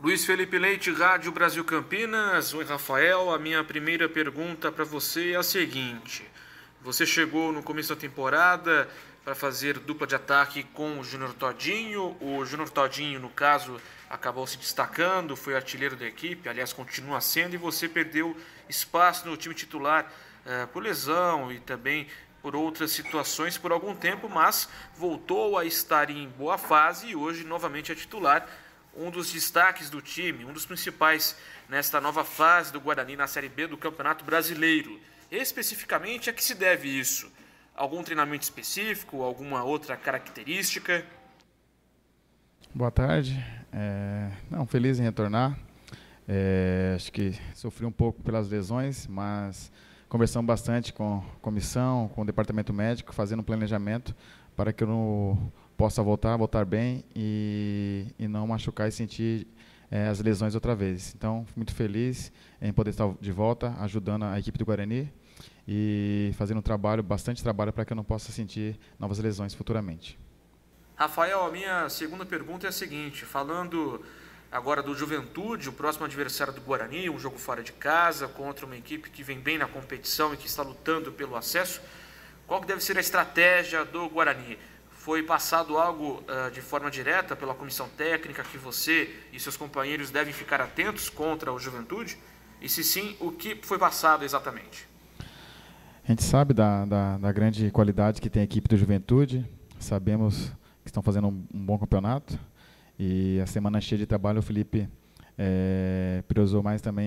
Luiz Felipe Leite, Rádio Brasil Campinas. Oi, Rafael. A minha primeira pergunta para você é a seguinte. Você chegou no começo da temporada para fazer dupla de ataque com o Júnior Todinho. O Júnior Todinho, no caso, acabou se destacando, foi artilheiro da equipe, aliás, continua sendo, e você perdeu espaço no time titular por lesão e também por outras situações por algum tempo, mas voltou a estar em boa fase e hoje novamente é titular. Um dos destaques do time, um dos principais nesta nova fase do Guarani na Série B do Campeonato Brasileiro. Especificamente, a que se deve isso? Algum treinamento específico, alguma outra característica? Boa tarde. Feliz em retornar. Acho que sofri um pouco pelas lesões, mas conversamos bastante com a comissão, com o departamento médico, fazendo um planejamento para que eu não possa voltar bem e não machucar e sentir as lesões outra vez. Então, muito feliz em poder estar de volta, ajudando a equipe do Guarani e fazendo bastante trabalho para que eu não possa sentir novas lesões futuramente. Rafael, a minha segunda pergunta é a seguinte, falando agora do Juventude, o próximo adversário do Guarani, um jogo fora de casa, contra uma equipe que vem bem na competição e que está lutando pelo acesso, qual que deve ser a estratégia do Guarani? Foi passado algo de forma direta pela comissão técnica que você e seus companheiros devem ficar atentos contra o Juventude? E se sim, o que foi passado exatamente? A gente sabe da grande qualidade que tem a equipe do Juventude, sabemos que estão fazendo um bom campeonato e a semana cheia de trabalho o Felipe priorizou mais também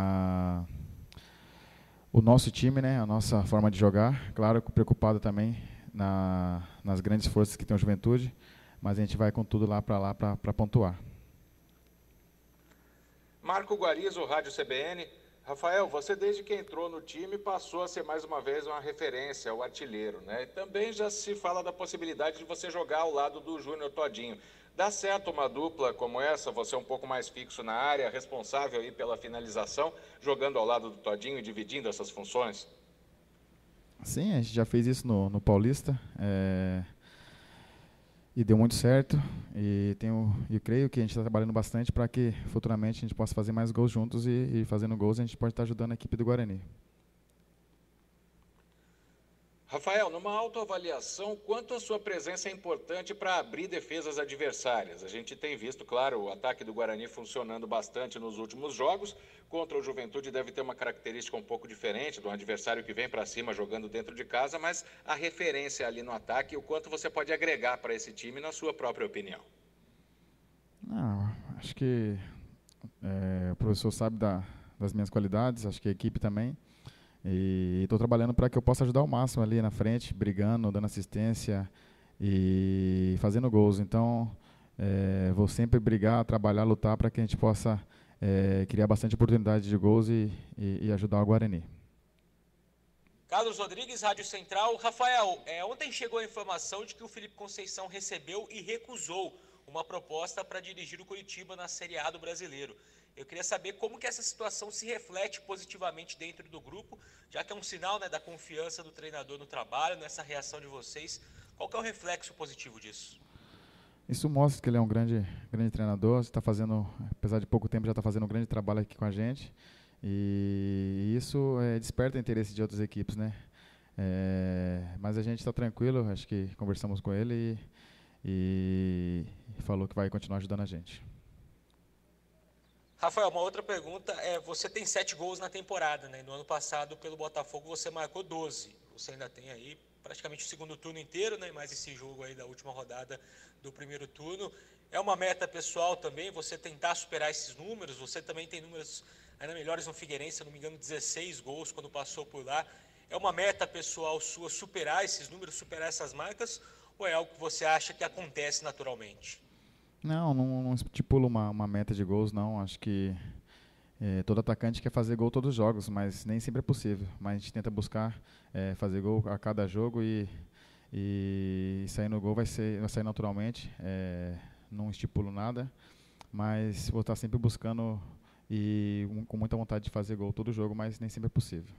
o nosso time, né, a nossa forma de jogar, claro, preocupado também nas grandes forças que tem a Juventude, mas a gente vai com tudo lá para pontuar. Marco Guarizo, Rádio CBN. Rafael, você desde que entrou no time passou a ser mais uma vez uma referência ao artilheiro, né? E também já se fala da possibilidade de você jogar ao lado do Júnior Todinho. Dá certo uma dupla como essa, você é um pouco mais fixo na área, responsável aí pela finalização, jogando ao lado do Todinho e dividindo essas funções? Sim, a gente já fez isso no Paulista e deu muito certo. E eu creio que a gente está trabalhando bastante para que futuramente a gente possa fazer mais gols juntos e fazendo gols a gente pode estar ajudando a equipe do Guarani. Rafael, numa autoavaliação, quanto a sua presença é importante para abrir defesas adversárias? A gente tem visto, claro, o ataque do Guarani funcionando bastante nos últimos jogos. Contra o Juventude deve ter uma característica um pouco diferente, de um adversário que vem para cima jogando dentro de casa, mas a referência ali no ataque, o quanto você pode agregar para esse time, na sua própria opinião? Acho que o professor sabe das minhas qualidades, acho que a equipe também. E estou trabalhando para que eu possa ajudar ao máximo ali na frente, brigando, dando assistência e fazendo gols. Então, vou sempre brigar, trabalhar, lutar para que a gente possa criar bastante oportunidade de gols e ajudar o Guarani. Carlos Rodrigues, Rádio Central. Rafael, ontem chegou a informação de que o Felipe Conceição recebeu e recusou uma proposta para dirigir o Curitiba na Série A do Brasileiro. Eu queria saber como que essa situação se reflete positivamente dentro do grupo, já que é um sinal, né, da confiança do treinador no trabalho, nessa reação de vocês. Qual que é o reflexo positivo disso? Isso mostra que ele é um grande treinador, está fazendo, apesar de pouco tempo, já está fazendo um grande trabalho aqui com a gente. E isso desperta o interesse de outras equipes, né? Mas a gente está tranquilo, acho que conversamos com ele e falou que vai continuar ajudando a gente. Rafael, uma outra pergunta você tem 7 gols na temporada, né? No ano passado, pelo Botafogo, você marcou 12. Você ainda tem aí praticamente o segundo turno inteiro, né? Mais esse jogo aí da última rodada do primeiro turno. É uma meta pessoal também, você tentar superar esses números. Você também tem números ainda melhores no Figueirense, se não me engano, 16 gols quando passou por lá. É uma meta pessoal sua superar esses números, superar essas marcas? Ou é algo que você acha que acontece naturalmente? Não estipulo uma meta de gols, não. Acho que todo atacante quer fazer gol todos os jogos, mas nem sempre é possível. Mas a gente tenta buscar fazer gol a cada jogo e sair no gol vai sair naturalmente. Não estipulo nada, mas vou estar sempre buscando e com muita vontade de fazer gol todo jogo, mas nem sempre é possível.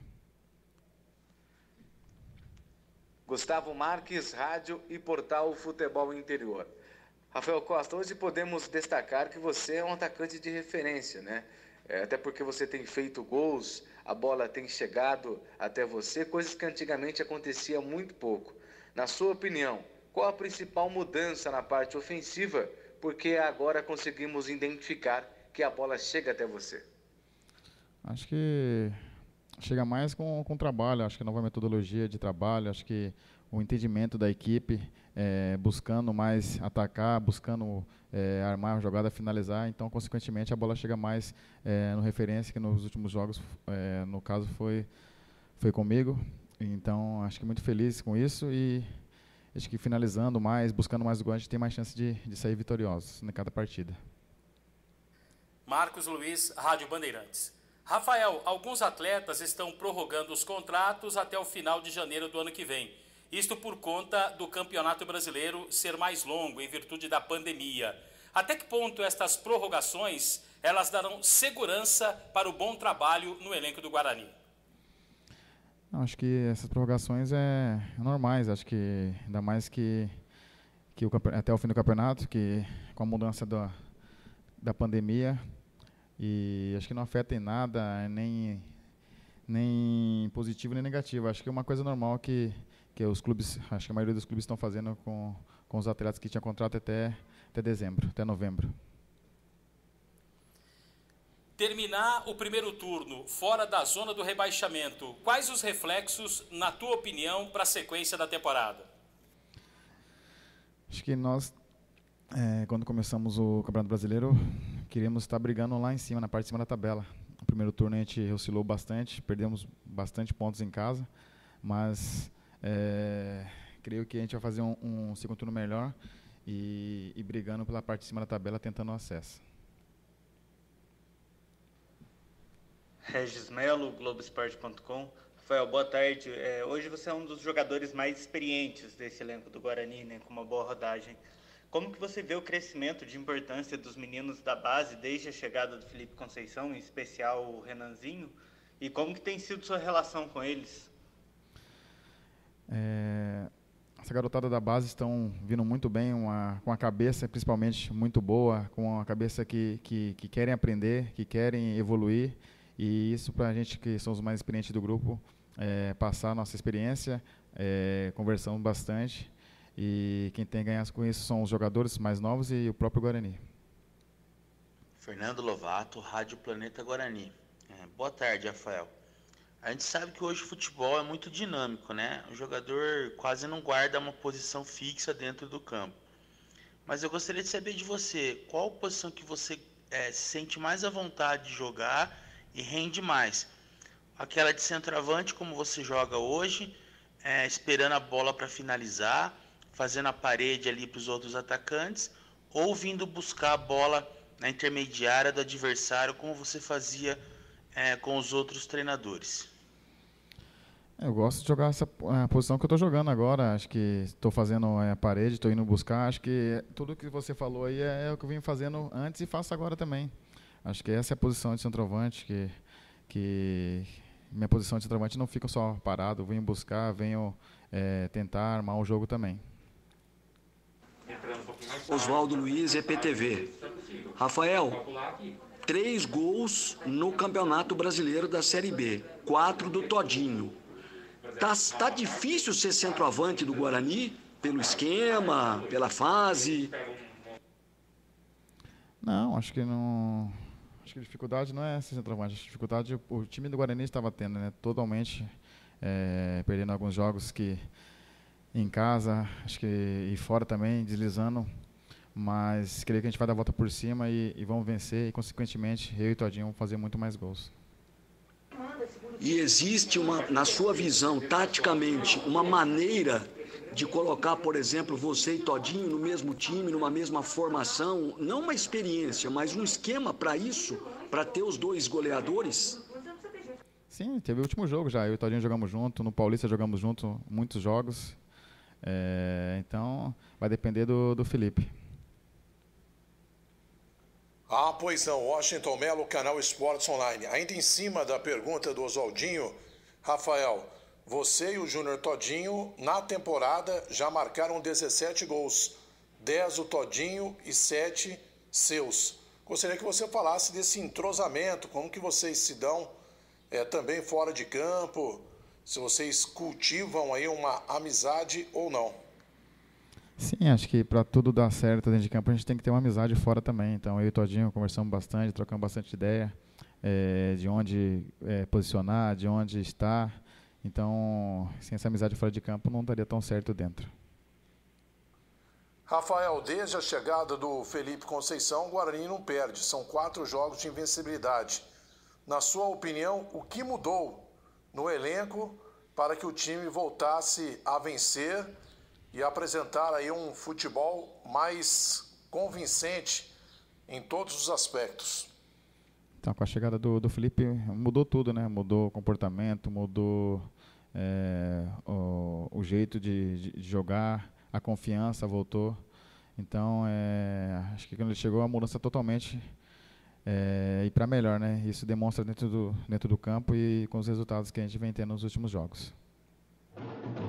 Gustavo Marques, Rádio e Portal Futebol Interior. Rafael Costa, hoje podemos destacar que você é um atacante de referência, né? Até porque você tem feito gols, a bola tem chegado até você, coisas que antigamente acontecia muito pouco. Na sua opinião, qual a principal mudança na parte ofensiva? Porque agora conseguimos identificar que a bola chega até você. Acho que chega mais com trabalho, acho que a nova metodologia de trabalho, acho que o entendimento da equipe, buscando mais atacar, buscando armar a jogada, finalizar, então consequentemente a bola chega mais no referência, que nos últimos jogos, no caso foi comigo, então acho que muito feliz com isso e acho que finalizando mais, buscando mais o gol, a gente tem mais chance de sair vitoriosos em cada partida. Marcos Luiz, Rádio Bandeirantes. Rafael, alguns atletas estão prorrogando os contratos até o final de janeiro do ano que vem. Isto por conta do Campeonato Brasileiro ser mais longo, em virtude da pandemia. Até que ponto estas prorrogações, elas darão segurança para o bom trabalho no elenco do Guarani? Acho que essas prorrogações é normais, acho que ainda mais que até o fim do campeonato, que com a mudança da pandemia, e acho que não afeta em nada, nem positivo nem negativo. Acho que é uma coisa normal que os clubes, acho que a maioria dos clubes estão fazendo com os atletas que tinham contrato até dezembro, até novembro. Terminar o primeiro turno fora da zona do rebaixamento, quais os reflexos, na tua opinião, para a sequência da temporada? Acho que nós, quando começamos o Campeonato Brasileiro, queríamos estar brigando lá em cima, na parte de cima da tabela. No primeiro turno a gente oscilou bastante, perdemos bastante pontos em casa, mas creio que a gente vai fazer um segundo turno melhor e brigando pela parte de cima da tabela, tentando o acesso. Regis Melo, Globoesporte.com. Rafael, boa tarde. Hoje você é um dos jogadores mais experientes desse elenco do Guarani, né, com uma boa rodagem. Como que você vê o crescimento de importância dos meninos da base desde a chegada do Felipe Conceição, em especial o Renanzinho, e como que tem sido sua relação com eles? Essa garotada da base estão vindo muito bem, com a cabeça principalmente muito boa, com a cabeça que querem aprender, que querem evoluir, e isso para a gente que somos mais experientes do grupo, passar a nossa experiência, conversamos bastante, e quem tem a ganhar com isso são os jogadores mais novos e o próprio Guarani. Fernando Lovato, Rádio Planeta Guarani. Boa tarde, Rafael. A gente sabe que hoje o futebol é muito dinâmico, né? O jogador quase não guarda uma posição fixa dentro do campo. Mas eu gostaria de saber de você, qual posição que você se sente mais à vontade de jogar e rende mais? Aquela de centroavante, como você joga hoje, esperando a bola para finalizar, fazendo a parede ali para os outros atacantes, ou vindo buscar a bola na intermediária do adversário, como você fazia com os outros treinadores? Eu gosto de jogar essa posição que eu estou jogando agora. Acho que estou fazendo a parede, estou indo buscar. Acho que tudo que você falou aí é o que eu vim fazendo antes e faço agora também. Acho que essa é a posição de centroavante, que minha posição de centroavante não fica só parado. Venho buscar, venho tentar armar o jogo também. Oswaldo Luiz, EPTV. Rafael, 3 gols no Campeonato Brasileiro da Série B, 4 do Todinho. Tá difícil ser centroavante do Guarani, pelo esquema, pela fase? Não, acho que não. Acho que a dificuldade não é ser centroavante. A dificuldade o time do Guarani estava tendo, né? Totalmente perdendo alguns jogos que em casa, acho que e fora também, deslizando. Mas creio que a gente vai dar a volta por cima e vamos vencer e, consequentemente, eu e Todinho vamos fazer muito mais gols. E existe, na sua visão, taticamente, uma maneira de colocar, por exemplo, você e Todinho no mesmo time, numa mesma formação, não uma experiência, mas um esquema para isso, para ter os 2 goleadores? Sim, teve o último jogo já, eu e Todinho jogamos junto, no Paulista jogamos junto muitos jogos, então vai depender do Felipe. Pois não, Washington Melo, Canal Esportes Online. Ainda em cima da pergunta do Oswaldinho, Rafael, você e o Júnior Todinho, na temporada, já marcaram 17 gols. 10 do Todinho e 7 seus. Gostaria que você falasse desse entrosamento, como que vocês se dão também fora de campo, se vocês cultivam aí uma amizade ou não. Sim, acho que para tudo dar certo dentro de campo a gente tem que ter uma amizade fora também. Então eu e o Todinho conversamos bastante, trocamos bastante ideia de onde posicionar, de onde estar. Então, sem essa amizade fora de campo não daria tão certo dentro. Rafael, desde a chegada do Felipe Conceição, o Guarani não perde. São 4 jogos de invencibilidade. Na sua opinião, o que mudou no elenco para que o time voltasse a vencer e apresentar aí um futebol mais convincente em todos os aspectos? Então, com a chegada do Felipe, mudou tudo, né? Mudou o comportamento, mudou o jeito de jogar, a confiança voltou. Então, acho que quando ele chegou, a mudança totalmente e para melhor, né? Isso demonstra dentro do campo e com os resultados que a gente vem tendo nos últimos jogos.